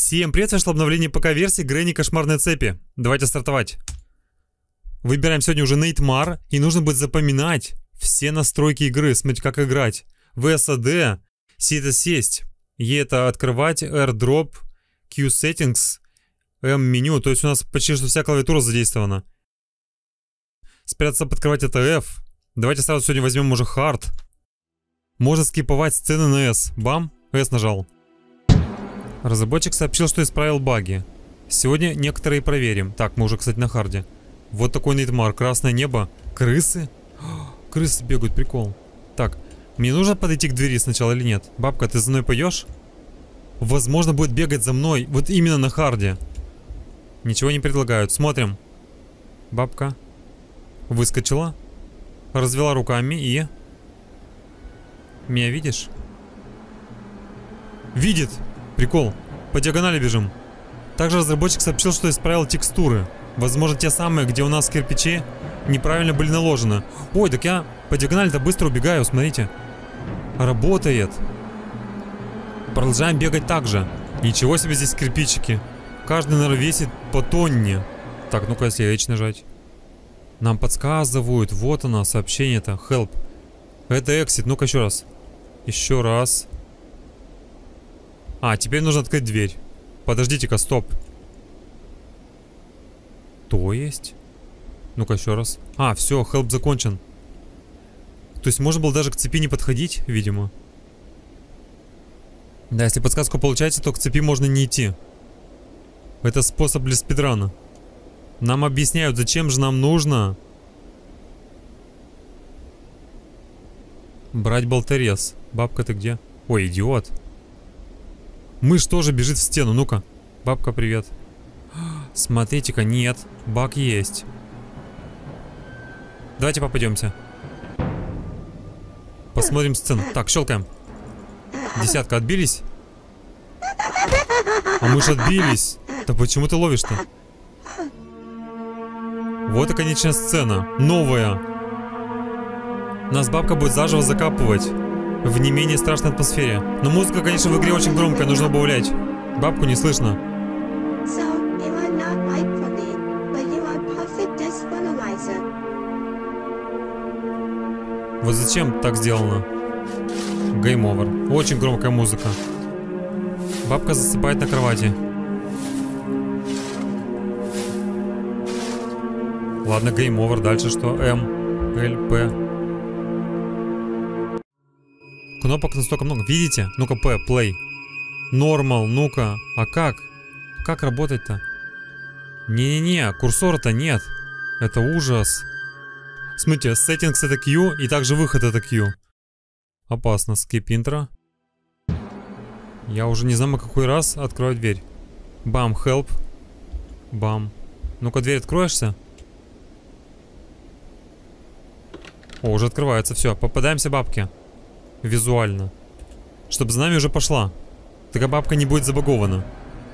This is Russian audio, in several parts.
Всем привет, вышло обновление ПК-версии Гренни Кошмарной Цепи. Давайте стартовать. Выбираем сегодня уже Нейтмар, и нужно будет запоминать все настройки игры, смотрите, как играть. VSAD, C это сесть, E это открывать, R drop, Q settings, M меню, то есть у нас почти что вся клавиатура задействована. Спрятаться под кровать это F. Давайте сразу сегодня возьмем уже Hard. Можно скиповать сцены на S. Бам, S нажал. Разработчик сообщил, что исправил баги. Сегодня некоторые проверим. Так, мы уже, кстати, на харде. Вот такой Нейтмар. Красное небо. Крысы? Крысы бегают, прикол. Так, мне нужно подойти к двери сначала или нет? Бабка, ты за мной пойдешь? Возможно, будет бегать за мной. Вот именно на харде. Ничего не предлагают. Смотрим. Бабка выскочила. Развела руками и... Меня видишь? Видит! Прикол. По диагонали бежим. Также разработчик сообщил, что исправил текстуры. Возможно, те самые, где у нас кирпичи неправильно были наложены. Ой, так я по диагонали-то быстро убегаю, смотрите. Работает. Продолжаем бегать так же. Ничего себе здесь кирпичики. Каждый, наверное, весит по тонне. Так, ну-ка, если H нажать. Нам подсказывают. Вот оно, сообщение-то. Help. Это exit. Ну-ка еще раз. Еще раз. А, теперь нужно открыть дверь. Подождите-ка, стоп. То есть? Ну-ка еще раз. А, все, help закончен. То есть можно было даже к цепи не подходить, видимо. Да, если подсказку получаете, то к цепи можно не идти. Это способ для спидрана. Нам объясняют, зачем же нам нужно брать болторез. Бабка, ты где? Ой, идиот. Мышь тоже бежит в стену, ну-ка. Бабка, привет. Смотрите-ка, нет, баг есть. Давайте попадемся. Посмотрим сцену. Так, щелкаем. Десятка, отбились? А мы ж отбились. Да почему ты ловишь-то? Вот и конечная сцена. Новая. Нас бабка будет заживо закапывать в не менее страшной атмосфере. Но музыка, конечно, в игре очень громкая, нужно убавлять. Бабку не слышно. Вот зачем так сделано? Game over. Очень громкая музыка. Бабка засыпает на кровати. Ладно, game over. Дальше что? М, Л, П. Кнопок настолько много. Видите? Ну-ка, П, play. Нормал, ну-ка. А как? Как работать-то? Не-не-не, курсора-то нет. Это ужас. Смотрите, settings это Q, и также выход это Q. Опасно. Skip intro. Я уже не знаю, какой раз открою дверь. Бам, help. Бам. Ну-ка, дверь откроешься? О, уже открывается, все. Попадаемся бабке. Визуально. Чтобы за нами уже пошла. Такая бабка не будет забагована.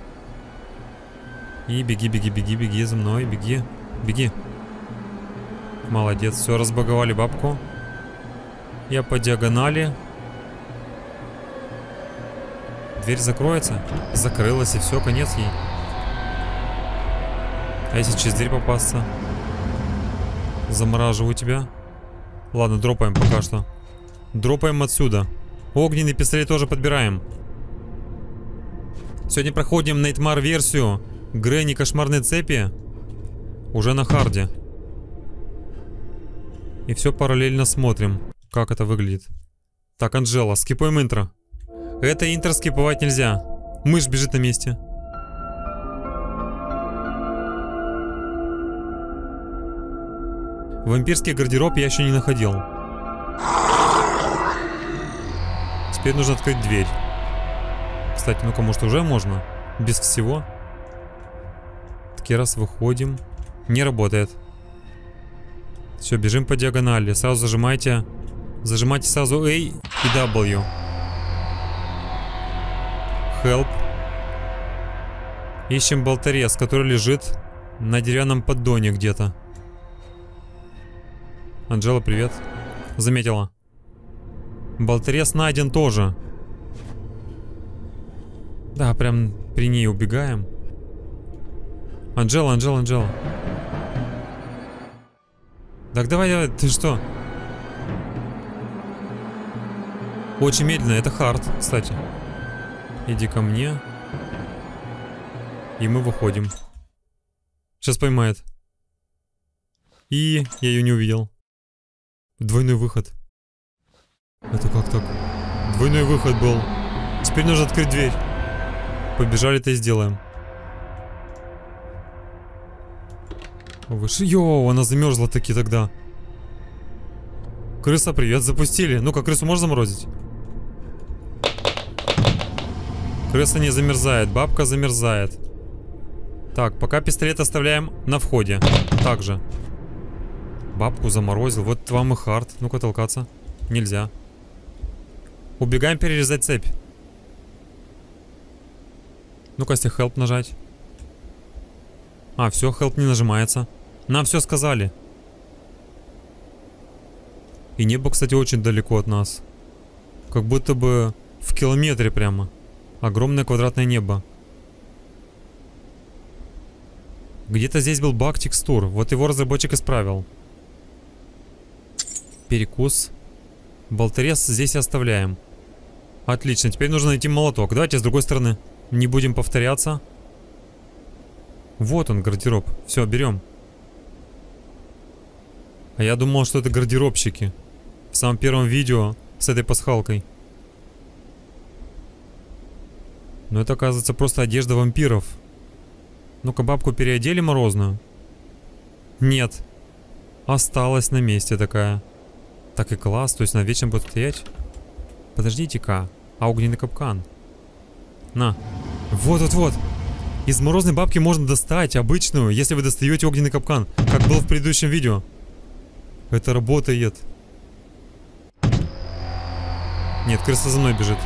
И беги, беги, беги, беги за мной. Беги, беги. Молодец, все, разбаговали бабку. Я по диагонали. Дверь закроется. Закрылась, и все, конец ей. А если через дверь попасться? Замораживаю тебя. Ладно, дропаем пока что. Дропаем отсюда. Огненный пистолет тоже подбираем. Сегодня проходим Нейтмар версию Гренни Кошмарной Цепи. Уже на харде. И все параллельно смотрим, как это выглядит. Так, Анжела, скипаем интро. Это интро скиповать нельзя. Мышь бежит на месте. Вампирский гардероб я еще не находил. Теперь нужно открыть дверь. Кстати, ну-ка, может уже можно? Без всего. Таки раз выходим. Не работает. Все, бежим по диагонали. Сразу зажимайте. Зажимайте сразу A и W. Help. Ищем болторез, который лежит на деревянном поддоне где-то. Анжела, привет. Заметила. Болторез найден тоже. Да, прям при ней убегаем. Анджела, Анджела, Анджела. Так давай, давай, ты что? Очень медленно, это хард, кстати. Иди ко мне. И мы выходим. Сейчас поймает. И я ее не увидел. Двойной выход. Это как так? Двойной выход был. Теперь нужно открыть дверь. Побежали-то и сделаем. Выше. Йоу, она замерзла таки тогда. Крыса, привет, запустили. Ну-ка, крысу можно заморозить? Крыса не замерзает, бабка замерзает. Так, пока пистолет оставляем на входе. Также. Бабку заморозил, вот вам и хард. Ну-ка, толкаться. Нельзя. Убегаем перерезать цепь. Ну-ка, если help нажать. А, все, help не нажимается. Нам все сказали. И небо, кстати, очень далеко от нас. Как будто бы в километре прямо. Огромное квадратное небо. Где-то здесь был баг текстур. Вот его разработчик исправил. Перекус. Болторез здесь оставляем. Отлично, теперь нужно найти молоток. Давайте с другой стороны. Не будем повторяться. Вот он, гардероб. Все, берем. А я думал, что это гардеробщики. В самом первом видео с этой пасхалкой. Но это, оказывается, просто одежда вампиров. Ну-ка, бабку переодели морозную? Нет. Осталась на месте такая. Так и класс, то есть она вечно будет стоять. Подождите-ка. А огненный капкан. На. Вот-вот-вот. Из морозной бабки можно достать обычную, если вы достаете огненный капкан. Как было в предыдущем видео. Это работает. Нет, крыса за мной бежит.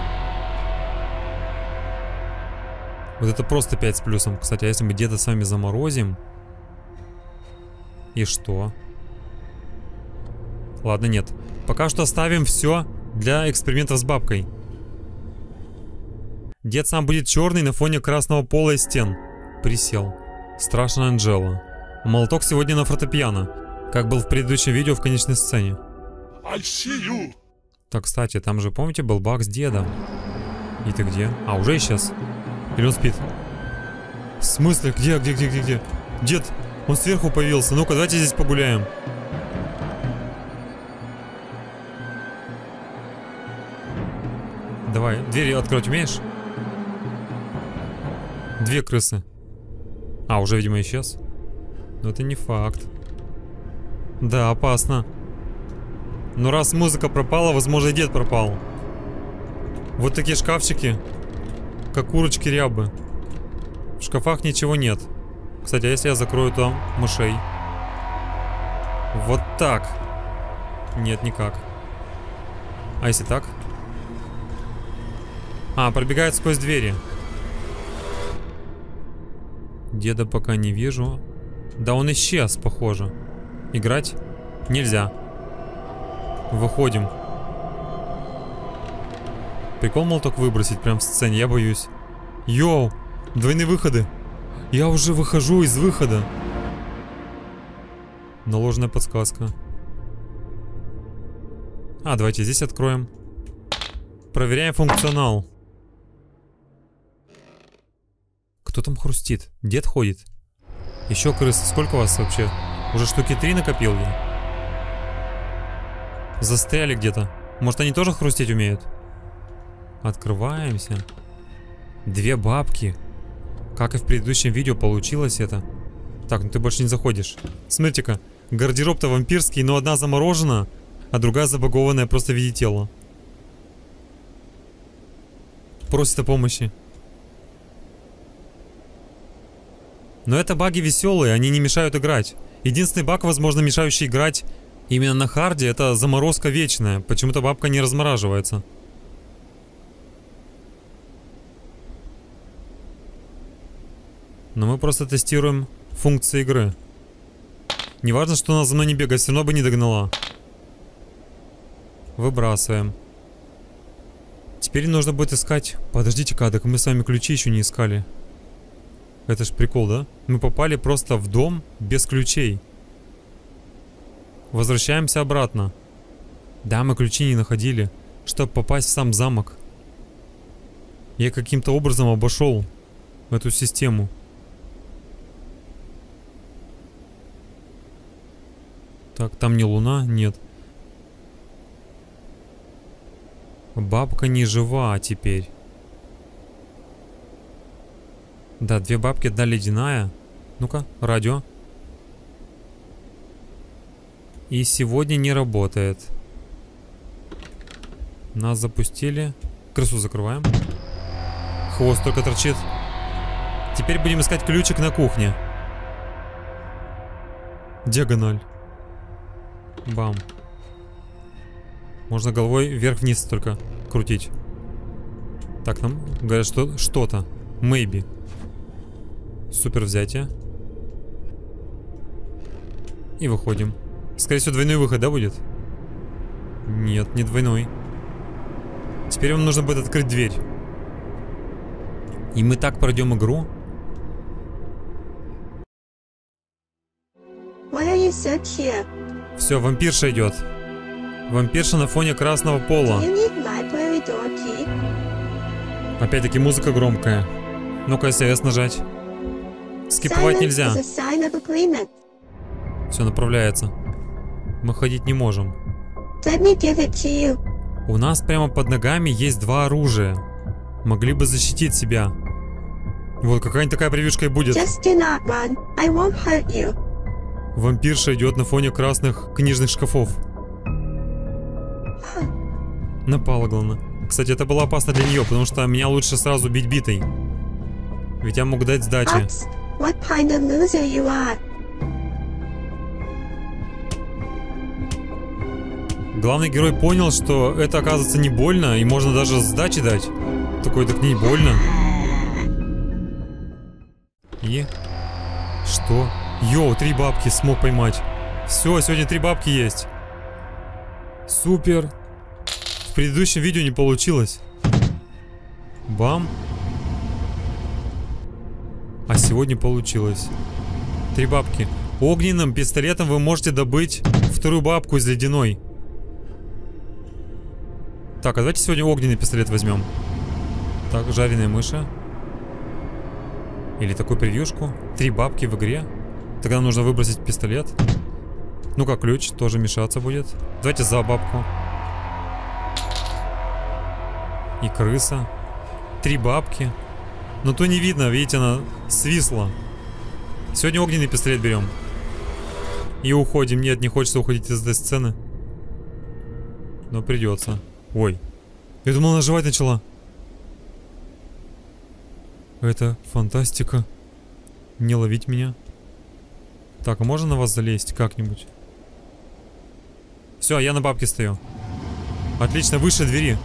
Вот это просто 5 с плюсом. Кстати, а если мы где-то с вами заморозим? И что? Ладно, нет. Пока что оставим все для экспериментов с бабкой. Дед сам будет черный на фоне красного пола и стен. Присел. Страшная Анджела. Молоток сегодня на фортепиано. Как был в предыдущем видео в конечной сцене. Так, кстати, там же, помните, был баг с дедом. И ты где? А, уже исчез. Или он спит? В смысле? Где? Дед, он сверху появился. Ну-ка, давайте здесь погуляем. Давай, двери открыть умеешь? Две крысы. А, уже, видимо, исчез. Но это не факт. Да, опасно. Но раз музыка пропала, возможно, и дед пропал. Вот такие шкафчики. Как курочки рябы. В шкафах ничего нет. Кстати, а если я закрою там мышей? Вот так. Нет, никак. А если так? А, пробегает сквозь двери. Деда пока не вижу. Да он исчез, похоже. Играть нельзя. Выходим. Прикол молоток выбросить прям в сцене, я боюсь. Йоу, двойные выходы. Я уже выхожу из выхода. Наложенная подсказка. А, давайте здесь откроем. Проверяем функционал. Кто там хрустит? Дед ходит. Еще крысы. Сколько у вас вообще? Уже штуки 3 накопил я. Застряли где-то. Может, они тоже хрустеть умеют? Открываемся. Две бабки. Как и в предыдущем видео получилось это. Так, ну ты больше не заходишь. Смотрите-ка. Гардероб-то вампирский, но одна заморожена, а другая забагованная просто в виде тела. Просит о помощи. Но это баги веселые, они не мешают играть. Единственный баг, возможно, мешающий играть именно на харде, это заморозка вечная. Почему-то бабка не размораживается. Но мы просто тестируем функции игры. Не важно, что она за мной не бегает, все равно бы не догнала. Выбрасываем. Теперь нужно будет искать... Подождите-ка, так мы с вами ключи еще не искали. Это ж прикол, да? Мы попали просто в дом без ключей. Возвращаемся обратно. Да, мы ключи не находили, чтобы попасть в сам замок. Я каким-то образом обошел эту систему. Так, там не луна? Нет. Бабка не жива теперь. Да, 2 бабки, 1 ледяная. Ну-ка, радио. И сегодня не работает. Нас запустили. Крысу закрываем. Хвост только торчит. Теперь будем искать ключик на кухне. Диагональ. Бам. Можно головой вверх-вниз только крутить. Так, нам говорят, что что-то. Maybe. Супер взятие. И выходим. Скорее всего, двойной выход, да, будет? Нет, не двойной. Теперь вам нужно будет открыть дверь. И мы так пройдем игру. Все, вампирша идет. Вампирша на фоне красного пола. Опять-таки музыка громкая. Ну-ка, СС нажать. Скиповать нельзя. Все, направляется. Мы ходить не можем. У нас прямо под ногами есть 2 оружия. Могли бы защитить себя. Вот какая-нибудь такая превьюшка и будет. Вампирша идет на фоне красных книжных шкафов. Напала, главное. Кстати, это было опасно для нее, потому что меня лучше сразу бить битой. Ведь я могу дать сдачи. Главный герой понял, что это, оказывается, не больно, и можно даже сдачи дать. Такой, так не больно. И... Что? Йоу, 3 бабки смог поймать. Все, сегодня 3 бабки есть. Супер. В предыдущем видео не получилось. Бам. А сегодня получилось. 3 бабки. Огненным пистолетом вы можете добыть 2-ю бабку из ледяной. Так, а давайте сегодня огненный пистолет возьмем. Так, жареная мыша. Или такую превьюшку. 3 бабки в игре. Тогда нужно выбросить пистолет. Ну-ка, ключ тоже мешаться будет. Давайте за бабку. И крыса. 3 бабки. Но то не видно, видите, она свисла. Сегодня огненный пистолет берем. И уходим. Нет, не хочется уходить из этой сцены. Но придется. Ой. Я думал, она жевать начала. Это фантастика. Не ловить меня. Так, а можно на вас залезть как-нибудь? Все, я на бабке стою. Отлично, выше двери.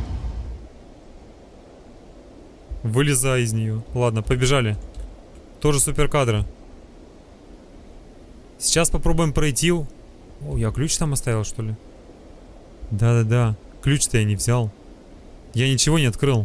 Вылезай из нее. Ладно, побежали. Тоже супер кадры. Сейчас попробуем пройти. О, я ключ там оставил, что ли? Да-да-да. Ключ-то я не взял. Я ничего не открыл.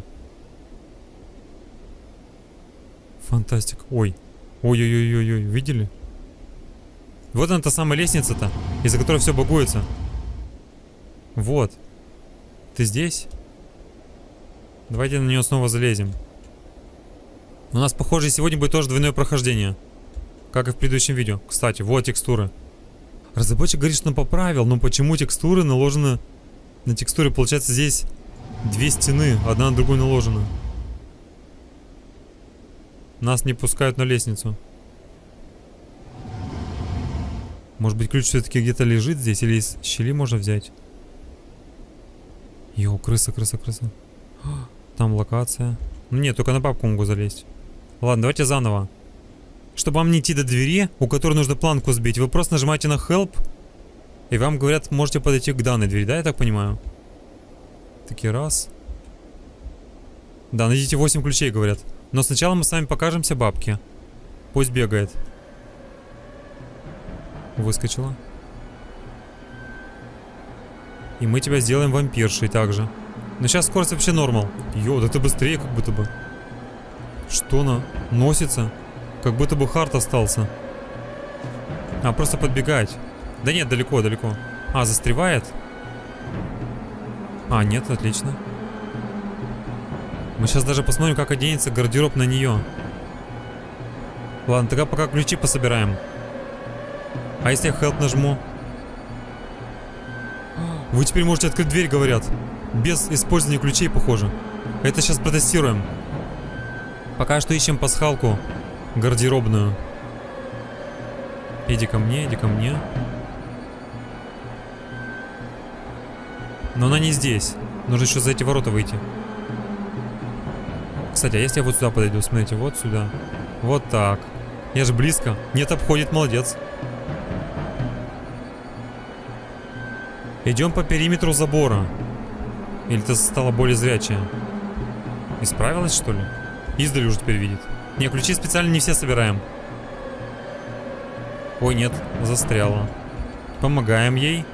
Фантастик. Ой. Ой-ой-ой-ой-ой. Видели? Вот она та самая лестница-то, из-за которой все багуется. Вот. Ты здесь? Давайте на нее снова залезем. У нас, похоже, сегодня будет тоже двойное прохождение. Как и в предыдущем видео. Кстати, вот текстуры. Разработчик говорит, что он поправил, но почему текстуры наложены... На текстуре, получается, здесь 2 стены, одна на другую наложена. Нас не пускают на лестницу. Может быть, ключ все-таки где-то лежит здесь, или из щели можно взять? Йоу, крыса, крыса, крыса. Там локация. Ну нет, только на бабку могу залезть. Ладно, давайте заново. Чтобы вам не идти до двери, у которой нужно планку сбить, вы просто нажимаете на Help, и вам говорят, можете подойти к данной двери, да, я так понимаю? Такие раз. Да, найдите 8 ключей, говорят. Но сначала мы с вами покажемся бабке. Пусть бегает. Выскочила. И мы тебя сделаем вампиршей также. Но сейчас скорость вообще нормал. Йо, да ты быстрее как будто бы. Что она носится? Как будто бы хард остался. А, просто подбегать. Да нет, далеко, далеко. А, застревает? А, нет, отлично. Мы сейчас даже посмотрим, как оденется гардероб на нее. Ладно, тогда пока ключи пособираем. А если я help нажму? Вы теперь можете открыть дверь, говорят. Без использования ключей, похоже. Это сейчас протестируем. Пока что ищем пасхалку гардеробную. Иди ко мне, иди ко мне. Но она не здесь. Нужно еще за эти ворота выйти. Кстати, а если я вот сюда подойду? Смотрите, вот сюда. Вот так. Я же близко. Нет, обходит, молодец. Идем по периметру забора. Или ты стала более зрячая? Исправилась, что ли? Издали уже теперь видит. Не, ключи специально не все собираем. Ой, нет, застряла. Помогаем ей.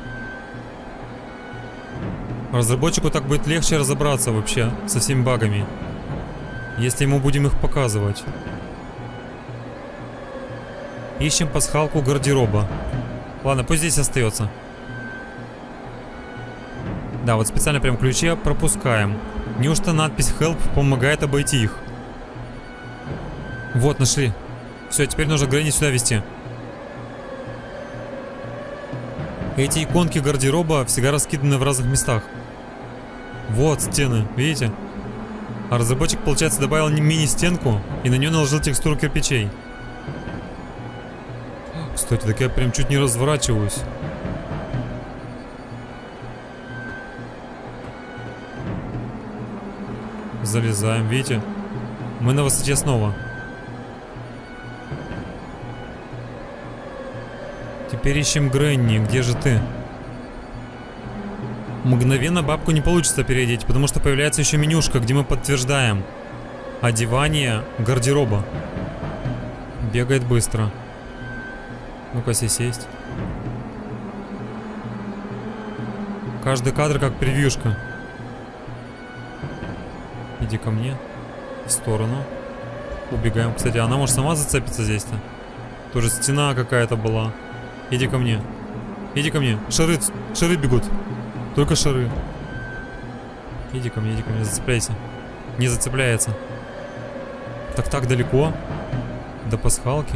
Разработчику так будет легче разобраться вообще со всеми багами, если ему будем их показывать. Ищем пасхалку гардероба. Ладно, пусть здесь остается. Да, вот специально прям ключи пропускаем. Неужто надпись Help помогает обойти их? Вот, нашли. Все, теперь нужно Грэнни сюда вести. Эти иконки гардероба всегда раскиданы в разных местах. Вот стены, видите? А разработчик, получается, добавил мини-стенку и на нее наложил текстуру кирпичей. Кстати, так я прям чуть не разворачиваюсь. Залезаем, видите? Мы на высоте снова. Теперь ищем Грэнни. Где же ты? Мгновенно бабку не получится переодеть, потому что появляется еще менюшка, где мы подтверждаем одевание гардероба. Бегает быстро. Ну-ка, сесть. Каждый кадр как превьюшка. Иди ко мне. В сторону. Убегаем. Кстати, она может сама зацепиться здесь-то. Тоже стена какая-то была. Иди ко мне. Иди ко мне. Шары бегут. Только шары. Иди ко мне, зацепляйся. Не зацепляется. Так далеко. До пасхалки.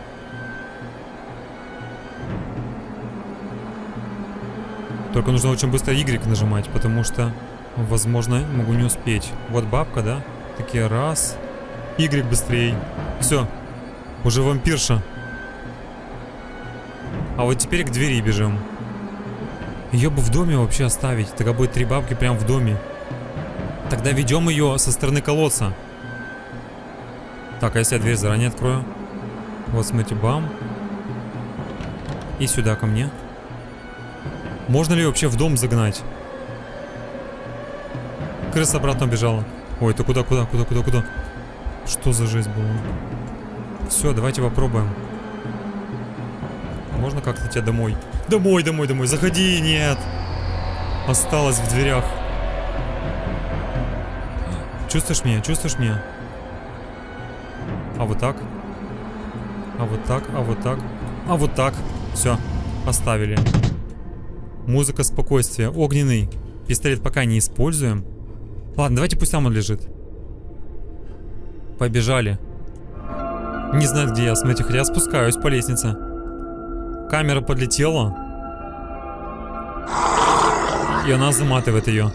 Только нужно очень быстро Y нажимать, потому что, возможно, могу не успеть. Вот бабка, да? Такие раз. Y быстрее. Все. Уже вампирша. А вот теперь к двери бежим. Ее бы в доме вообще оставить. Тогда будет 3 бабки прям в доме. Тогда ведем ее со стороны колодца. Так, а если я дверь заранее открою? Вот, смотрите, бам. И сюда ко мне. Можно ли вообще в дом загнать? Крыса обратно убежала. Ой, ты куда? Что за жесть была? Все, давайте попробуем. Можно как-то тебя домой? Домой. Заходи, нет. Осталась в дверях. Чувствуешь меня? А вот так? А вот так? Все, оставили. Музыка спокойствия. Огненный. Пистолет пока не используем. Ладно, давайте пусть там он лежит. Побежали. Не знаю, где я. Смотрите, хотя я спускаюсь по лестнице. Камера подлетела. И она заматывает ее.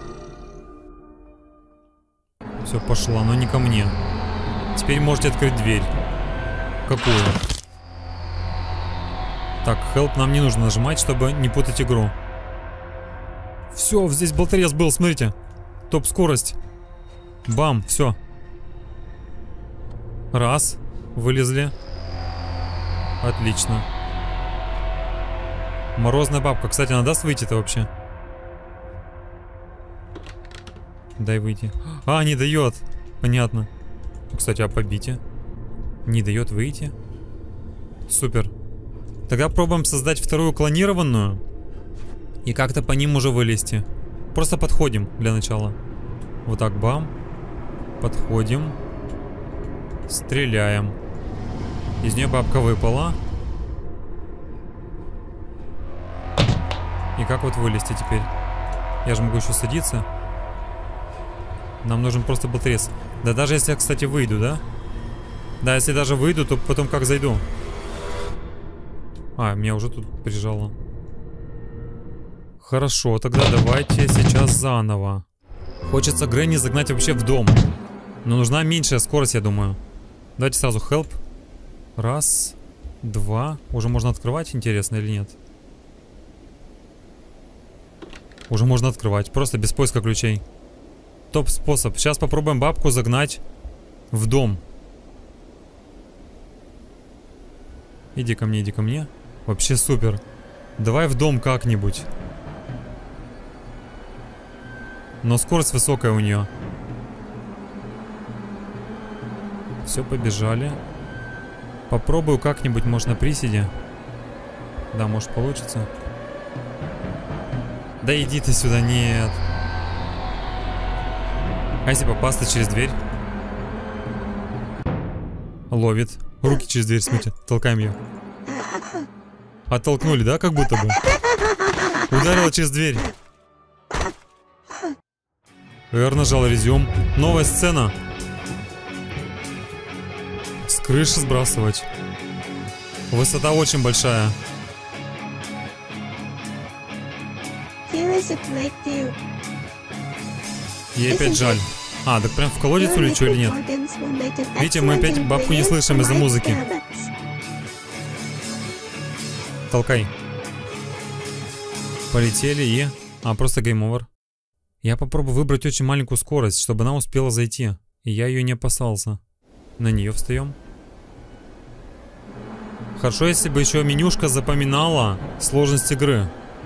Все, пошла, но не ко мне. Теперь можете открыть дверь. Какую? Так, help нам не нужно нажимать, чтобы не путать игру. Все, здесь болторез был, смотрите. Топ-скорость. Бам, все. Раз. Вылезли. Отлично. Морозная бабка. Кстати, она даст выйти-то вообще? Дай выйти. А, не дает. Понятно. Кстати, а побите? Не дает выйти. Супер. Тогда пробуем создать вторую клонированную. И как-то по ним уже вылезти. Просто подходим для начала. Вот так, бам. Подходим. Стреляем. Из нее бабка выпала. И как вот вылезти теперь? Я же могу еще садиться. Нам нужен просто болторез. Да даже если я, кстати, выйду, да? Да, если даже выйду, то потом как зайду? А, меня уже тут прижало. Хорошо, тогда давайте сейчас заново. Хочется Грэнни загнать вообще в дом. Но нужна меньшая скорость, я думаю. Давайте сразу help. Раз, два. Уже можно открывать, интересно или нет? Уже можно открывать, просто без поиска ключей. Топ способ. Сейчас попробуем бабку загнать в дом. Иди ко мне, иди ко мне. Вообще супер. Давай в дом как-нибудь. Но скорость высокая у нее. Все, побежали. Попробую как-нибудь, может, на приседе. Да, может, получится. Да иди ты сюда, нет. А если попасться через дверь? Ловит. Руки через дверь, смотрите. Толкаем ее. Оттолкнули, да, как будто бы? Ударила через дверь. R нажал резюм. Новая сцена. С крыши сбрасывать. Высота очень большая. Ей опять жаль. А, так прям в колодец улечу или нет? Видите, мы опять бабку не слышим из-за музыки. Толкай. Полетели и... А, просто гейм-овер. Я попробую выбрать очень маленькую скорость, чтобы она успела зайти. И я ее не опасался. На нее встаем. Хорошо, если бы еще менюшка запоминала сложность игры.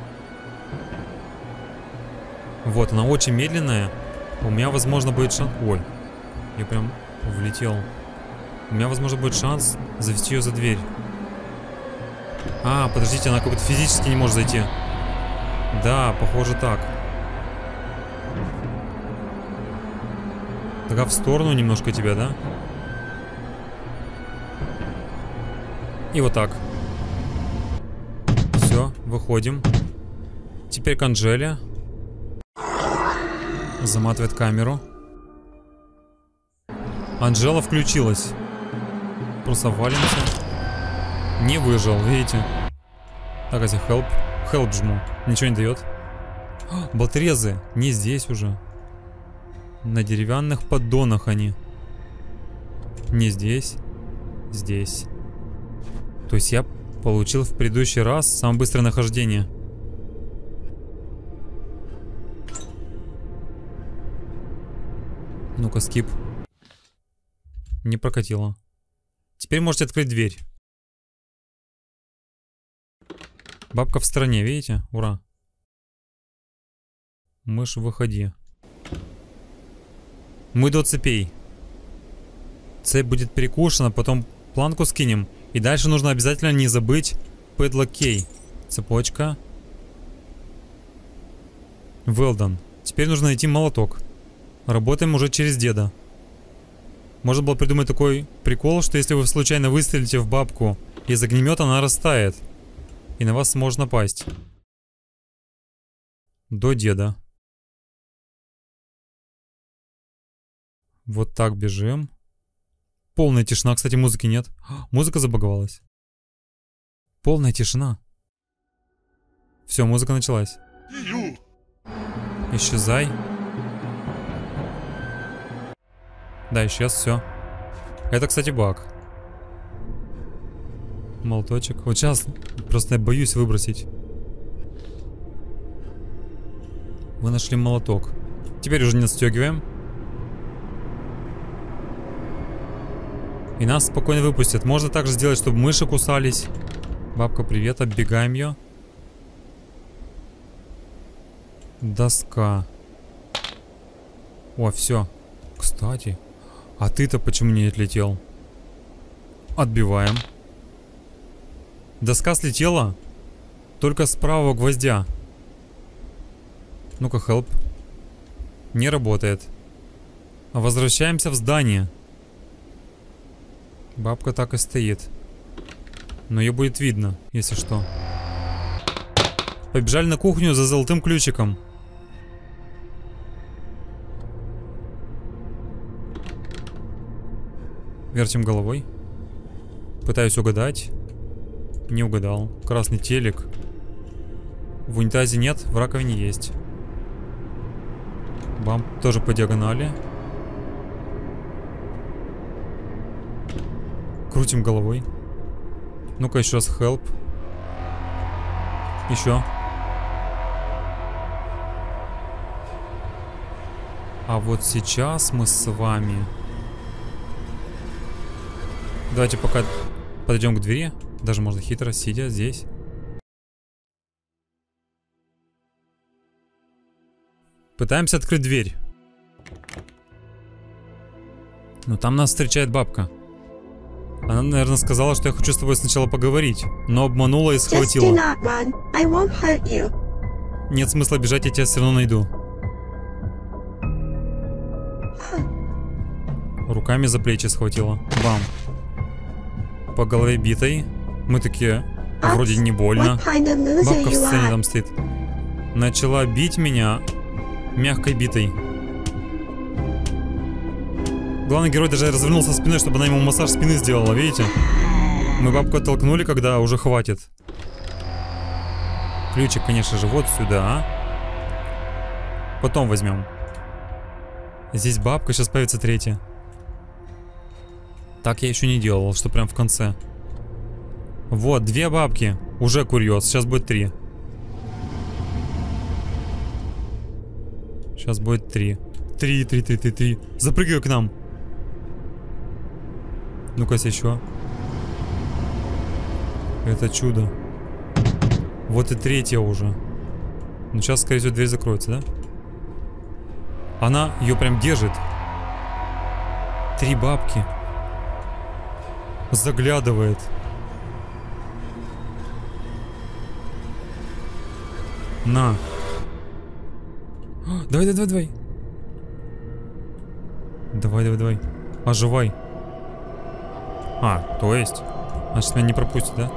Вот, она очень медленная. У меня, возможно, будет шанс... Ой, я прям влетел. У меня, возможно, будет шанс завести ее за дверь. А, подождите, она как будто физически не может зайти. Да, похоже так. Тогда в сторону немножко тебя, да? И вот так. Все, выходим. Теперь к Анжеле. Заматывает камеру. Анжела включилась. Просто валимся. Не выжил, видите? Так, если help. Help жму. Ничего не дает. Болторезы. Не здесь уже. На деревянных поддонах они. Не здесь. Здесь. То есть я получил в предыдущий раз самое быстрое нахождение. Ну-ка, скип. Не прокатило. Теперь можете открыть дверь. Бабка в стороне, видите? Ура. Мышь, выходи. Мы до цепей. Цепь будет перекушена, потом планку скинем. И дальше нужно обязательно не забыть padlock key. Цепочка. Well done. Теперь нужно найти молоток. Работаем уже через деда. Можно было придумать такой прикол, что если вы случайно выстрелите в бабку из огнемета, она растает. И на вас сможет напасть. До деда. Вот так бежим. Полная тишина. Кстати, музыки нет. Музыка забаговалась. Полная тишина. Все, музыка началась. Исчезай. Да, исчез, все. Это, кстати, баг. Молоточек. Вот сейчас просто я боюсь выбросить. Вы нашли молоток. Теперь уже не отстегиваем. И нас спокойно выпустят. Можно также сделать, чтобы мыши кусались. Бабка, привет. Оббегаем ее. Доска. О, все. Кстати. А ты-то почему не отлетел? Отбиваем. Доска слетела. Только с правого гвоздя. Ну-ка, help. Не работает. Возвращаемся в здание. Бабка так и стоит. Но ее будет видно, если что. Побежали на кухню за золотым ключиком. Вертим головой. Пытаюсь угадать. Не угадал. Красный телек. В унитазе нет, в раковине есть. Бам, тоже по диагонали. Крутим головой. Ну-ка еще раз help. Еще. А вот сейчас мы с вами... Давайте пока подойдем к двери. Даже можно хитро, сидя здесь. Пытаемся открыть дверь. Но там нас встречает бабка. Она, наверное, сказала, что я хочу с тобой сначала поговорить, но обманула и схватила. Нет смысла бежать, я тебя все равно найду. Руками за плечи схватила. Бам. По голове битой. Мы такие, вроде не больно. Бабка в сцене там стоит. Начала бить меня мягкой битой. Главный герой даже развернулся спиной, чтобы она ему массаж спины сделала, видите? Мы бабку оттолкнули, когда уже хватит. Ключик, конечно же, вот сюда. Потом возьмем. Здесь бабка, сейчас появится третья. Так я еще не делал, что прям в конце. Вот, 2 бабки. Уже курьез, сейчас будет 3. Сейчас будет 3. 3. Запрыгивай к нам. Ну-ка, еще. Это чудо. Вот и 3 уже. Ну, сейчас, скорее всего, дверь закроется, да? Она ее прям держит. 3 бабки. Заглядывает. На. Давай. Давай. Оживай. То есть. Значит, меня не пропустит, да?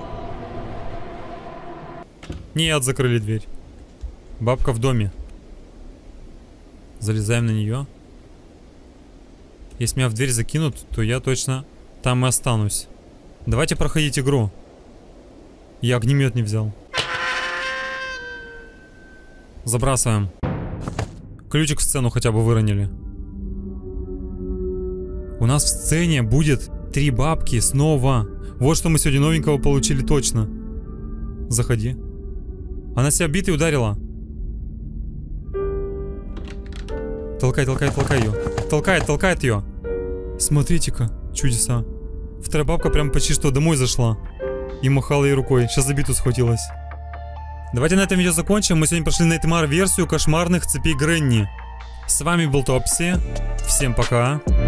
Нет, закрыли дверь. Бабка в доме. Залезаем на нее. Если меня в дверь закинут, то я точно там и останусь. Давайте проходить игру. Я огнемет не взял. Забрасываем. Ключик в сцену хотя бы выронили. У нас в сцене будет 3 бабки снова. Вот что мы сегодня новенького получили точно. Заходи. Она себя битой ударила. Толкай ее. Толкает ее. Смотрите-ка, чудеса. Вторая бабка прям почти что домой зашла. И махала ей рукой. Сейчас за биту схватилась. Давайте на этом видео закончим. Мы сегодня прошли Nightmare версию кошмарных цепей Гренни. С вами был Топси. Всем пока.